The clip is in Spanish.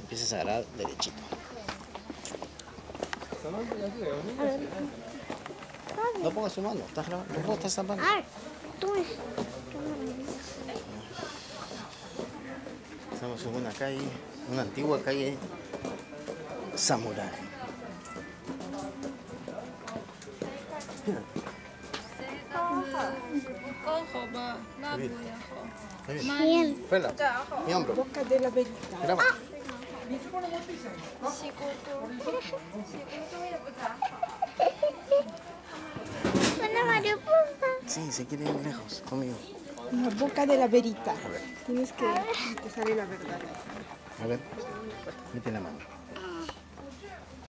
Empiezas a agarrar derechito. No pongas su mano, estás grabando. No estás tapando. Estamos en una calle, una antigua calle samurái. Bien. Fuera, mi hombro. Boca de la verita. Graba. Una mariposa. Sí, se quiere ir lejos conmigo. La boca de la verita. A ver. Tienes que te sale la verdad. A ver, mete la mano.